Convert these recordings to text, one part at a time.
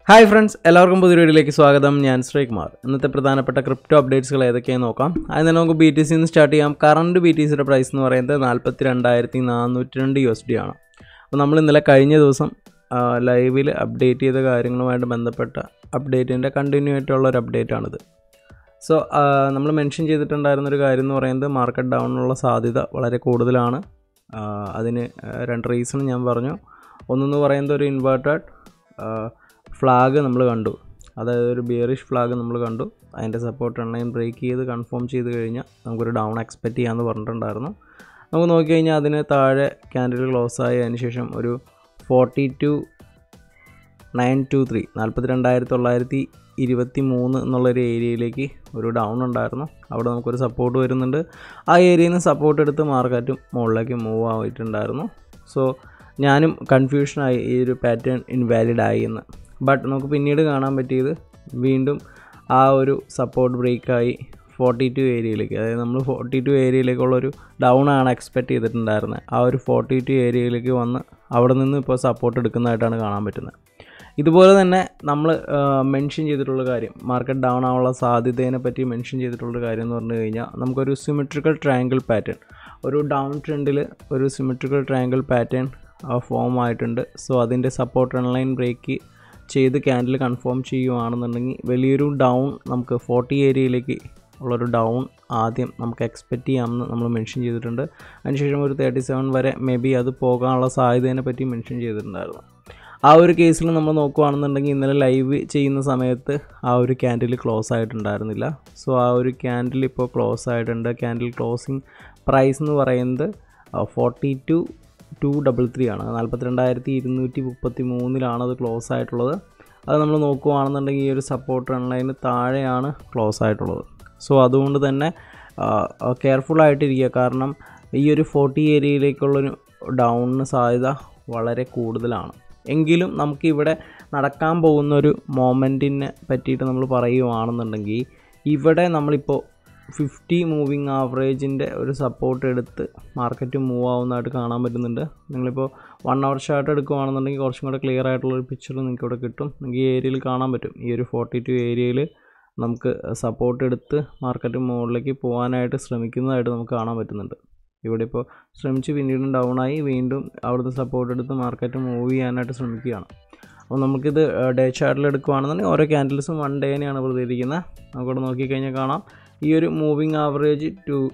Hi friends, എല്ലാവർക്കും പുതിയ വീഡിയോയിലേക്ക് സ്വാഗതം. ഞാൻ Sreekumar. ഇന്നത്തെ പ്രധാനപ്പെട്ട ക്രിപ്റ്റോ അപ്ഡേറ്റ്സുകൾ ഏതൊക്കെയാണെന്ന് നോക്കാം. അതിന് നമുക്ക് BTC നിന്ന് സ്റ്റാർട്ട് ചെയ്യാം. കറന്റ് BTCയുടെ പ്രൈസ് എന്ന് പറയുന്നത് 42,402 USD ആണ്. അപ്പോൾ നമ്മൾ ഇന്നലെ കഴിഞ്ഞ ദിവസം ലൈവിൽ അപ്ഡേറ്റ് ചെയ്ത കാര്യങ്ങളുമായിട്ട് ബന്ധപ്പെട്ട അപ്ഡേറ്റിൻ്റെ കണ്ടിന്യൂ ആയിട്ടുള്ള ഒരു അപ്ഡേറ്റ് ആണിത്. സോ നമ്മൾ മെൻഷൻ ചെയ്തിട്ടുണ്ടായിരുന്നൊരു കാര്യം എന്ന് പറയുന്നത് മാർക്കറ്റ് ഡൗണിനുള്ള സാധ്യത വളരെ കൂടുതലാണ്. അതിന് രണ്ട് റീസൺ ഞാൻ പറഞ്ഞു. ഒന്നെന്ന് പറയുന്നത് ഒരു ഇൻവേർട്ടഡ് ഫ്ലാഗ് നമ്മൾ കണ്ടു, അതായത് ഒരു ബിയറിഷ് ഫ്ലാഗ് നമ്മൾ കണ്ടു. അതിൻ്റെ സപ്പോർട്ട് ഓൺലൈൻ ബ്രേക്ക് ചെയ്ത് കൺഫേം ചെയ്ത് കഴിഞ്ഞാൽ നമുക്കൊരു ഡൗൺ എക്സ്പെക്റ്റ് ചെയ്യാമെന്ന് പറഞ്ഞിട്ടുണ്ടായിരുന്നു. നമുക്ക് നോക്കിക്കഴിഞ്ഞാൽ അതിന് താഴെ ക്യാൻഡിൽ ക്ലോസ് ആയി അതിന് ശേഷം ഒരു 42,923 42,923 എന്നുള്ളൊരു ഏരിയയിലേക്ക് ഒരു ഡൗൺ ഉണ്ടായിരുന്നു. അവിടെ നമുക്കൊരു സപ്പോർട്ട് വരുന്നുണ്ട്. ആ ഏരിയയിൽ നിന്ന് സപ്പോർട്ട് എടുത്ത് മാർക്കറ്റും മുകളിലേക്ക് മൂവ് ആയിട്ടുണ്ടായിരുന്നു. സോ ഞാനും കൺഫ്യൂഷനായി, ഈ ഒരു പാറ്റേൺ ഇൻവാലിഡ് ആയി എന്ന്. ബട്ട് നമുക്ക് പിന്നീട് കാണാൻ പറ്റിയത് വീണ്ടും ആ ഒരു സപ്പോർട്ട് ബ്രേക്കായി 42 ഏരിയയിലേക്ക്, അതായത് നമ്മൾ 42 ഏരിയയിലേക്കുള്ളൊരു ഡൗൺ ആണ് എക്സ്പെക്റ്റ് ചെയ്തിട്ടുണ്ടായിരുന്നത്. ആ ഒരു 42 ഏരിയയിലേക്ക് വന്ന് അവിടെ നിന്ന് ഇപ്പോൾ സപ്പോർട്ട് എടുക്കുന്നതായിട്ടാണ് കാണാൻ പറ്റുന്നത്. ഇതുപോലെ തന്നെ നമ്മൾ മെൻഷൻ ചെയ്തിട്ടുള്ള കാര്യം, മാർക്കറ്റ് ഡൗൺ ആവാനുള്ള സാധ്യതയെ പറ്റി മെൻഷൻ ചെയ്തിട്ടുള്ളൊരു കാര്യം എന്ന് പറഞ്ഞു കഴിഞ്ഞാൽ നമുക്കൊരു സിമെട്രിക്കൽ ട്രയാങ്കിൾ പാറ്റേൺ, ഒരു ഡൗൺ ട്രെൻഡിൽ ഒരു സിമെട്രിക്കൽ ട്രയാങ്കിൾ പാറ്റേൺ ഫോം ആയിട്ടുണ്ട്. സോ അതിൻ്റെ സപ്പോർട്ട് ഓൺലൈൻ ബ്രേക്ക് ചെയ്ത് ക്യാൻഡിൽ കൺഫേം ചെയ്യുകയാണെന്നുണ്ടെങ്കിൽ വലിയൊരു ഡൗൺ നമുക്ക് 40 ഏരിയയിലേക്ക് ഉള്ളൊരു ഡൗൺ ആദ്യം നമുക്ക് എക്സ്പെക്റ്റ് ചെയ്യാമെന്ന് നമ്മൾ മെൻഷൻ ചെയ്തിട്ടുണ്ട്. അതിനുശേഷം ഒരു 37 വരെ മേ ബി അത് പോകാനുള്ള സാധ്യതയെ പറ്റി മെൻഷൻ ചെയ്തിട്ടുണ്ടായിരുന്നു. ആ ഒരു കേസിൽ നമ്മൾ നോക്കുകയാണെന്നുണ്ടെങ്കിൽ ഇന്നലെ ലൈവ് ചെയ്യുന്ന സമയത്ത് ആ ഒരു ക്യാൻഡിൽ ക്ലോസ് ആയിട്ടുണ്ടായിരുന്നില്ല. സോ ആ ഒരു ക്യാൻഡിൽ ഇപ്പോൾ ക്ലോസ് ആയിട്ടുണ്ട്. ക്യാൻഡിൽ ക്ലോസിങ് പ്രൈസ് എന്ന് പറയുന്നത് 42,233 ആണ്. 42,233 അത് ക്ലോസ് ആയിട്ടുള്ളത്. അത് നമ്മൾ നോക്കുകയാണെന്നുണ്ടെങ്കിൽ ഈ ഒരു സപ്പോർട്ട് ഓൺലൈന് താഴെയാണ് ക്ലോസ് ആയിട്ടുള്ളത്. സോ അതുകൊണ്ട് തന്നെ കെയർഫുള്ളായിട്ടിരിക്കുക. കാരണം ഈ ഒരു 40 ഏരിയയിലേക്കുള്ളൊരു ഡൗണിന് സാധ്യത വളരെ കൂടുതലാണ്. എങ്കിലും നമുക്കിവിടെ നടക്കാൻ പോകുന്നൊരു മൊമെൻറ്റിനെ പറ്റിയിട്ട് നമ്മൾ പറയുകയാണെന്നുണ്ടെങ്കിൽ ഇവിടെ നമ്മളിപ്പോൾ 50 മൂവിങ് ആവറേജിൻ്റെ ഒരു സപ്പോർട്ട് എടുത്ത് മാർക്കറ്റ് മൂവ് ആവുന്നതായിട്ട് കാണാൻ പറ്റുന്നുണ്ട്. നിങ്ങളിപ്പോൾ 1 hour ചാർട്ട് എടുക്കുകയാണെന്നുണ്ടെങ്കിൽ കുറച്ചും കൂടെ ക്ലിയർ ആയിട്ടുള്ളൊരു പിക്ചർ നിങ്ങൾക്ക് ഇവിടെ കിട്ടും. നിങ്ങൾക്ക് ഈ ഏരിയയിൽ കാണാൻ പറ്റും. ഈ ഒരു 42 ഏരിയയിൽ നമുക്ക് സപ്പോർട്ട് എടുത്ത് മാർക്കറ്റ് മുകളിലേക്ക് പോകാനായിട്ട് ശ്രമിക്കുന്നതായിട്ട് നമുക്ക് കാണാൻ പറ്റുന്നുണ്ട്. ഇവിടെ ഇപ്പോൾ ശ്രമിച്ച് പിന്നീട് ഡൗണായി വീണ്ടും അവിടുത്തെ സപ്പോർട്ട് എടുത്ത് മാർക്കറ്റ് മൂവ് ചെയ്യാനായിട്ട് ശ്രമിക്കുകയാണ്. അപ്പോൾ നമുക്കിത് ഡേ ചാർട്ടിൽ എടുക്കുകയാണെന്നുണ്ടെങ്കിൽ ഓരോ ക്യാൻഡിൽസും 1 ഡേനെയാണ് പ്രതികരിക്കുന്നത്. നമുക്കിവിടെ നോക്കിക്കഴിഞ്ഞാൽ കാണാം ഈ ഒരു മൂവിങ് ആവറേജ്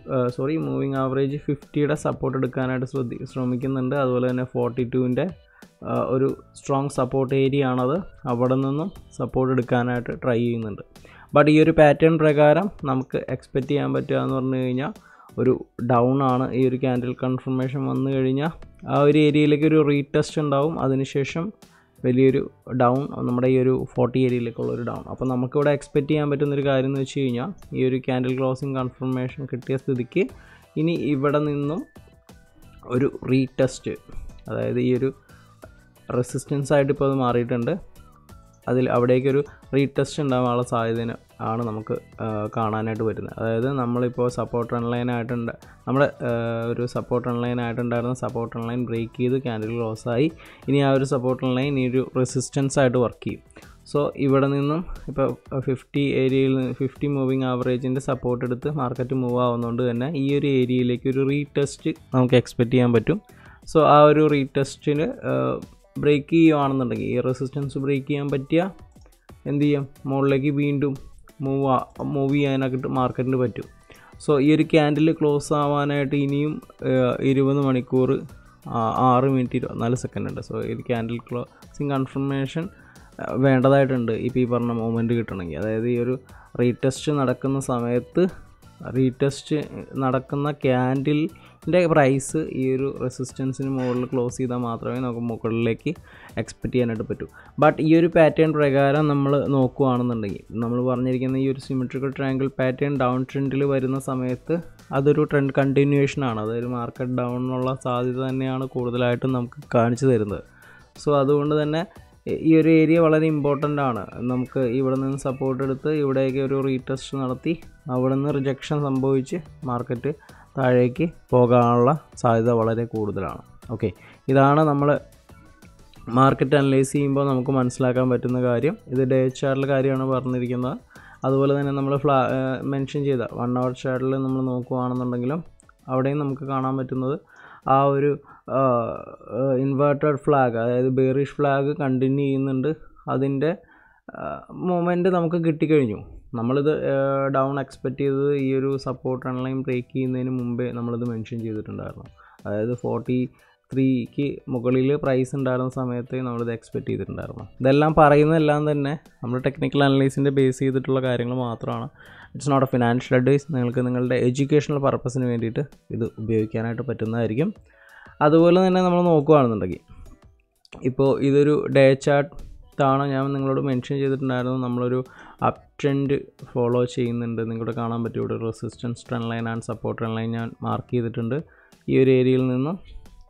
50യുടെ സപ്പോർട്ട് എടുക്കാനായിട്ട് ശ്രമിക്കുന്നുണ്ട്. അതുപോലെ തന്നെ 42ൻ്റെ ഒരു സ്ട്രോങ് സപ്പോർട്ട് ഏരിയ ആണത്. അവിടെ നിന്നും സപ്പോർട്ട് എടുക്കാനായിട്ട് ട്രൈ ചെയ്യുന്നുണ്ട്. ബട്ട് ഈ ഒരു പാറ്റേൺ പ്രകാരം നമുക്ക് എക്സ്പെക്റ്റ് ചെയ്യാൻ പറ്റുക എന്ന് പറഞ്ഞു കഴിഞ്ഞാൽ ഒരു ഡൗൺ ആണ്. ഈ ഒരു ക്യാൻഡിൽ കൺഫർമേഷൻ വന്നു കഴിഞ്ഞാൽ ആ ഒരു ഏരിയയിലേക്ക് ഒരു റീടെസ്റ്റ് ഉണ്ടാവും. അതിനുശേഷം വലിയൊരു ഡൗൺ നമ്മുടെ ഈ ഒരു 40 ഏരിയയിലേക്കുള്ളൊരു ഡൗൺ. അപ്പോൾ നമുക്കിവിടെ എക്സ്പെക്റ്റ് ചെയ്യാൻ പറ്റുന്നൊരു കാര്യം എന്ന് വെച്ച് കഴിഞ്ഞാൽ ഈ ഒരു ക്യാൻഡിൽ ക്ലോസിങ് കൺഫർമേഷൻ കിട്ടിയ സ്ഥിതിക്ക് ഇനി ഇവിടെ നിന്നും ഒരു റീടെസ്റ്റ്, അതായത് ഈ ഒരു റെസിസ്റ്റൻസ് ആയിട്ട് ഇപ്പോൾ അത് മാറിയിട്ടുണ്ട്. അവിടേക്കൊരു റീടെസ്റ്റ് ഉണ്ടാകാനുള്ള സാധ്യത ആണ് നമുക്ക് കാണാനായിട്ട് വരുന്നത്. അതായത് നമ്മളിപ്പോൾ സപ്പോർട്ട് ഓൺലൈൻ ആയിട്ടുണ്ട്, നമ്മുടെ ഒരു സപ്പോർട്ട് ഓൺലൈൻ ആയിട്ടുണ്ടായിരുന്ന സപ്പോർട്ട് ഓൺലൈൻ ബ്രേക്ക് ചെയ്ത് ക്യാൻഡിൽ ക്ലോസ് ആയി. ഇനി ആ ഒരു സപ്പോർട്ട് ഓൺലൈൻ ഈ ഒരു റെസിസ്റ്റൻസ് ആയിട്ട് വർക്ക് ചെയ്യും. സോ ഇവിടെ നിന്നും ഇപ്പോൾ 50 ഏരിയയിൽ 50 മൂവിങ് ആവറേജിൻ്റെ സപ്പോർട്ട് എടുത്ത് മാർക്കറ്റ് മൂവ് ആവുന്നതുകൊണ്ട് തന്നെ ഈ ഒരു ഏരിയയിലേക്ക് ഒരു റീടെസ്റ്റ് നമുക്ക് എക്സ്പെക്റ്റ് ചെയ്യാൻ പറ്റും. സോ ആ ഒരു റീടെസ്റ്റിന് ബ്രേക്ക് ചെയ്യുകയാണെന്നുണ്ടെങ്കിൽ, ഈ റെസിസ്റ്റൻസ് ബ്രേക്ക് ചെയ്യാൻ പറ്റിയ എന്ത് ചെയ്യും, മുകളിലേക്ക് വീണ്ടും മൂവ് ചെയ്യാനായിട്ട് മാർക്കറ്റിന് പറ്റും. സോ ഈ ഒരു ക്യാൻഡിൽ ക്ലോസ് ആവാനായിട്ട് ഇനിയും 20 മണിക്കൂർ 6 മിനിറ്റ് 24 സെക്കൻഡ് ഉണ്ട്. സോ ഈ ക്യാൻഡിൽ ക്ലോസിങ് കൺഫർമേഷൻ വേണ്ടതായിട്ടുണ്ട് ഇപ്പോൾ ഈ പറഞ്ഞ മൂവ്മെൻറ്റ് കിട്ടണമെങ്കിൽ. അതായത് ഈ ഒരു റീടെസ്റ്റ് നടക്കുന്ന സമയത്ത് നടക്കുന്ന ക്യാൻഡിലിൻ്റെ പ്രൈസ് ഈ ഒരു റെസിസ്റ്റൻസിന് മുകളിൽ ക്ലോസ് ചെയ്താൽ മാത്രമേ നമുക്ക് മുകളിലേക്ക് എക്സ്പെക്റ്റ് ചെയ്യാനായിട്ട് പറ്റൂ. ബട്ട് ഈ ഒരു പാറ്റേൺ പ്രകാരം നമ്മൾ നോക്കുകയാണെന്നുണ്ടെങ്കിൽ, നമ്മൾ പറഞ്ഞിരിക്കുന്ന ഈ ഒരു സിമെട്രിക്കൽ ട്രയാങ്കിൾ പാറ്റേൺ ഡൗൺ ട്രെൻഡിൽ വരുന്ന സമയത്ത് അതൊരു ട്രെൻഡ് കണ്ടിന്യൂവേഷനാണ്. അതൊരു മാർക്കറ്റ് ഡൗണിനുള്ള സാധ്യത തന്നെയാണ് കൂടുതലായിട്ടും നമുക്ക് കാണിച്ചു തരുന്നത്. സോ അതുകൊണ്ട് തന്നെ ഈ ഒരു ഏരിയ വളരെ ഇമ്പോർട്ടൻ്റ് ആണ്. നമുക്ക് ഇവിടെ നിന്ന് സപ്പോർട്ട് എടുത്ത് ഇവിടേക്ക് ഒരു റീടെസ്റ്റ് നടത്തി അവിടെ നിന്ന് റിജക്ഷൻ സംഭവിച്ച് മാർക്കറ്റ് താഴേക്ക് പോകാനുള്ള സാധ്യത വളരെ കൂടുതലാണ്. ഓക്കെ, ഇതാണ് നമ്മൾ മാർക്കറ്റ് അനലൈസ് ചെയ്യുമ്പോൾ നമുക്ക് മനസ്സിലാക്കാൻ പറ്റുന്ന കാര്യം ഇത് ഡേ ചാർട്ടിലെ കാര്യമാണ് പറഞ്ഞിരിക്കുന്നത്. അതുപോലെ തന്നെ നമ്മൾ മെൻഷൻ ചെയ്ത 1 hour ചാർട്ടിൽ നമ്മൾ നോക്കുകയാണെന്നുണ്ടെങ്കിലും അവിടെയും നമുക്ക് കാണാൻ പറ്റുന്നത് ആ ഒരു ഇൻവേർട്ടഡ് ഫ്ലാഗ്, അതായത് ബെയറിഷ് ഫ്ലാഗ് കണ്ടിന്യൂ ചെയ്യുന്നുണ്ട്. അതിൻ്റെ മൊമെൻറ്റ് നമുക്ക് കിട്ടിക്കഴിഞ്ഞു. നമ്മളിത് ഡൗൺ എക്സ്പെക്റ്റ് ചെയ്തത് ഈ ഒരു സപ്പോർട്ട് ട്രെൻഡ് ബ്രേക്ക് ചെയ്യുന്നതിന് മുമ്പേ നമ്മളിത് മെൻഷൻ ചെയ്തിട്ടുണ്ടായിരുന്നു. അതായത് 43ക്ക് മുകളിൽ പ്രൈസ് ഉണ്ടായിരുന്ന സമയത്ത് നമ്മളിത് എക്സ്പെക്റ്റ് ചെയ്തിട്ടുണ്ടായിരുന്നു. ഇതെല്ലാം പറയുന്നതെല്ലാം തന്നെ നമ്മൾ ടെക്നിക്കൽ അനലൈസിൻ്റെ ബേസ് ചെയ്തിട്ടുള്ള കാര്യങ്ങൾ മാത്രമാണ്. It's not a financial advice. നിങ്ങൾക്ക് നിങ്ങളുടെ എഡ്യൂക്കേഷണൽ പർപ്പസിന് വേണ്ടിയിട്ട് ഇത് ഉപയോഗിക്കാനായിട്ട് പറ്റുന്നതായിരിക്കും. അതുപോലെ തന്നെ നമ്മൾ നോക്കുകയാണെന്നുണ്ടെങ്കിൽ ഇപ്പോൾ ഇതൊരു ഡേ ചാർട്ടാണ്. ഞാൻ നിങ്ങളോട് മെൻഷൻ ചെയ്തിട്ടുണ്ടായിരുന്നു നമ്മളൊരു അപ് ട്രെൻഡ് ഫോളോ ചെയ്യുന്നുണ്ട്. നിങ്ങളുടെ കാണാൻ പറ്റും ഇവിടെ resistance trend line and support trend line ഞാൻ മാർക്ക് ചെയ്തിട്ടുണ്ട്. ഈ ഒരു ഏരിയയിൽ നിന്നും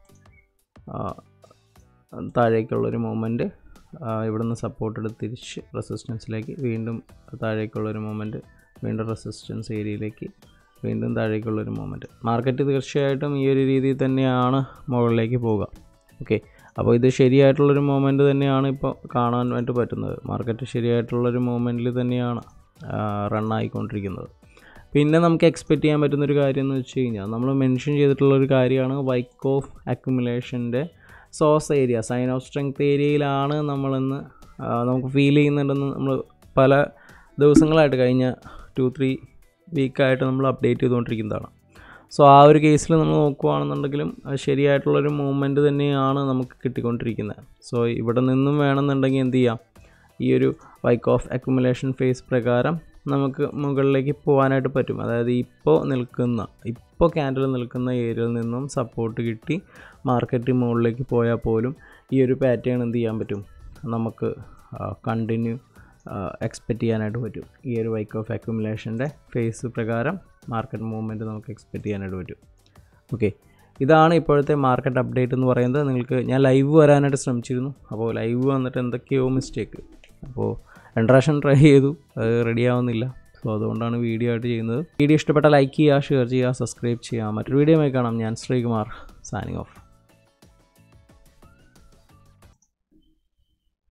താഴേക്കുള്ളൊരു മൂവ്മെൻറ്റ്, ഇവിടെ നിന്ന് സപ്പോർട്ട് എടുത്ത് തിരിച്ച് റെസിസ്റ്റൻസിലേക്ക്, വീണ്ടും താഴേക്കുള്ളൊരു മൂവ്മെൻറ്റ്, വീണ്ടും റെസിസ്റ്റൻസ് ഏരിയയിലേക്ക്, വീണ്ടും താഴേക്കുള്ളൊരു മൂവ്മെൻറ്റ്. മാർക്കറ്റ് തീർച്ചയായിട്ടും ഈ ഒരു രീതിയിൽ തന്നെയാണ് മുകളിലേക്ക് പോവുക. ഓക്കെ, അപ്പോൾ ഇത് ശരിയായിട്ടുള്ളൊരു മൂവ്മെൻറ്റ് തന്നെയാണ് ഇപ്പോൾ കാണാനായിട്ട് പറ്റുന്നത്. മാർക്കറ്റ് ശരിയായിട്ടുള്ളൊരു മൂവ്മെൻറ്റിൽ തന്നെയാണ് റണ്ണായിക്കൊണ്ടിരിക്കുന്നത്. പിന്നെ നമുക്ക് എക്സ്പെക്റ്റ് ചെയ്യാൻ പറ്റുന്നൊരു കാര്യം എന്ന് വെച്ച് കഴിഞ്ഞാൽ നമ്മൾ മെൻഷൻ ചെയ്തിട്ടുള്ളൊരു കാര്യമാണ് വൈക്ക് ഓഫ് അക്യുമുലേഷൻ്റെ source area, sign of strength ഏരിയയിലാണ് നമ്മളെന്ന് നമുക്ക് ഫീൽ ചെയ്യുന്നുണ്ടെന്ന് നമ്മൾ പല ദിവസങ്ങളായിട്ട് കഴിഞ്ഞ 2-3 വീക്കായിട്ട് നമ്മൾ അപ്ഡേറ്റ് ചെയ്തുകൊണ്ടിരിക്കുന്നതാണ്. സോ ആ ഒരു കേസിൽ നമ്മൾ നോക്കുകയാണെന്നുണ്ടെങ്കിലും ശരിയായിട്ടുള്ളൊരു മൂവ്മെൻറ്റ് തന്നെയാണ് നമുക്ക് കിട്ടിക്കൊണ്ടിരിക്കുന്നത്. സോ ഇവിടെ നിന്നും വേണമെന്നുണ്ടെങ്കിൽ എന്ത് ചെയ്യാം, ഈ ഒരു വൈക്ക് ഓഫ് അക്യുമുലേഷൻ ഫേസ് പ്രകാരം നമുക്ക് മുകളിലേക്ക് പോകാനായിട്ട് പറ്റും. അതായത് ഇപ്പോൾ ക്യാൻഡിൽ നിൽക്കുന്ന ഏരിയയിൽ നിന്നും സപ്പോർട്ട് കിട്ടി മാർക്കറ്റ് മുകളിലേക്ക് പോയാൽ പോലും ഈ ഒരു പാറ്റേൺ എന്ത് ചെയ്യാൻ പറ്റും, നമുക്ക് കണ്ടിന്യൂ എക്സ്പെക്റ്റ് ചെയ്യാനായിട്ട് പറ്റും. ഈ ഒരു വൈക്ക് ഓഫ് അക്യുമുലേഷൻ്റെ ഫേസ് പ്രകാരം മാർക്കറ്റ് മൂവ്മെൻറ്റ് നമുക്ക് എക്സ്പെക്റ്റ് ചെയ്യാനായിട്ട് പറ്റും. ഓക്കെ, ഇതാണ് ഇപ്പോഴത്തെ മാർക്കറ്റ് അപ്ഡേറ്റ് എന്ന് പറയുന്നത്. നിങ്ങൾക്ക് ഞാൻ ലൈവ് വരാനായിട്ട് ശ്രമിച്ചിരുന്നു. അപ്പോൾ ലൈവ് വന്നിട്ട് എന്തൊക്കെയോ മിസ്റ്റേക്ക്, അപ്പോൾ 2 പ്രാവശ്യം ട്രൈ ചെയ്തു, അത് റെഡി ആവുന്നില്ല. സോ അതുകൊണ്ടാണ് വീഡിയോ ആയിട്ട് ചെയ്യുന്നത്. വീഡിയോ ഇഷ്ടപ്പെട്ട ലൈക്ക് ചെയ്യുക, ഷെയർ ചെയ്യുക, സബ്സ്ക്രൈബ് ചെയ്യുക. മറ്റൊരു വീഡിയോയുമായി കാണാം. ഞാൻ ശ്രീകുമാർ, സൈനിങ് ഓഫ്.